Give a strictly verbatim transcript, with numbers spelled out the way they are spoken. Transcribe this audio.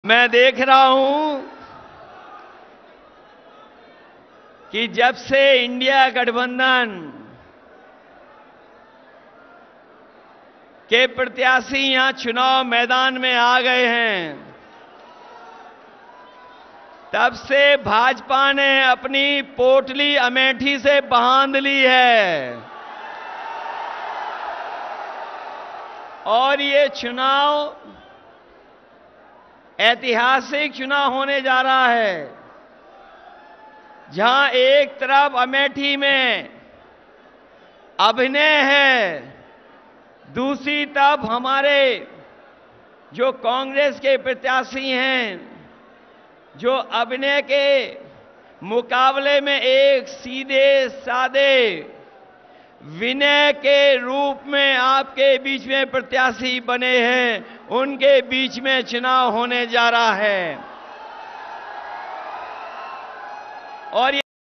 मैं देख रहा हूं कि जब से इंडिया गठबंधन के प्रत्याशी यहां चुनाव मैदान में आ गए हैं, तब से भाजपा ने अपनी पोटली अमेठी से बांध ली है और ये चुनाव ऐतिहासिक चुनाव होने जा रहा है, जहां एक तरफ अमेठी में अभिनय है, दूसरी तरफ हमारे जो कांग्रेस के प्रत्याशी हैं, जो अभिनय के मुकाबले में एक सीधे सादे विनय के रूप में आपके बीच में प्रत्याशी बने हैं, उनके बीच में चुनाव होने जा रहा है। और